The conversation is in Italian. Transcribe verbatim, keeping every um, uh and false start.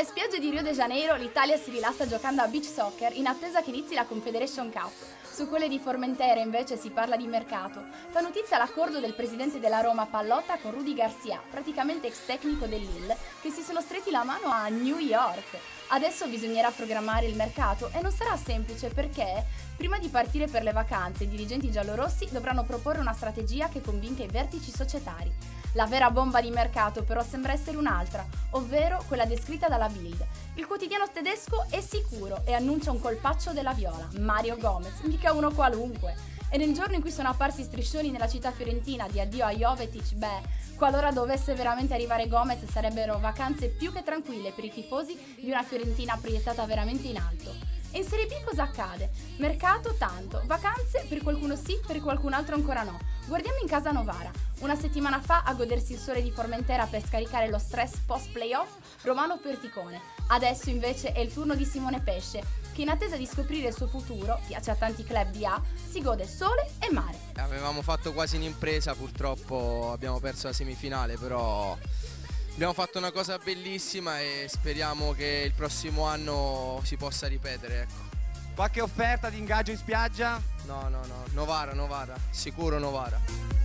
spiagge di Rio de Janeiro l'Italia si rilassa giocando a beach soccer in attesa che inizi la Confederation Cup. Su quelle di Formentera invece si parla di mercato. Fa notizia l'accordo del presidente della Roma Pallotta con Rudy Garcia, praticamente ex tecnico dell'Lille, che si sono stretti la mano a New York. Adesso bisognerà programmare il mercato e non sarà semplice perché, prima di partire per le vacanze, i dirigenti giallorossi dovranno proporre una strategia che convinca i vertici societari. La vera bomba di mercato però sembra essere un'altra, ovvero quella descritta dalla Bild. Il quotidiano tedesco è sicuro e annuncia un colpaccio della Viola, Mario Gomez, mica uno qualunque. E nel giorno in cui sono apparsi striscioni nella città fiorentina di addio a Jovetic, beh, qualora dovesse veramente arrivare Gomez sarebbero vacanze più che tranquille per i tifosi di una Fiorentina proiettata veramente in alto. E in Serie B cosa accade? Mercato tanto, vacanze per qualcuno sì, per qualcun altro ancora no. Guardiamo in casa Novara. Una settimana fa a godersi il sole di Formentera per scaricare lo stress post-playoff, Romano Perticone. Adesso invece è il turno di Simone Pesce, che in attesa di scoprire il suo futuro, piace a tanti club di A, si gode sole e mare. Avevamo fatto quasi un'impresa, purtroppo abbiamo perso la semifinale, però abbiamo fatto una cosa bellissima e speriamo che il prossimo anno si possa ripetere, ecco. Qualche offerta di ingaggio in spiaggia? No, no, no, Novara, Novara, sicuro Novara.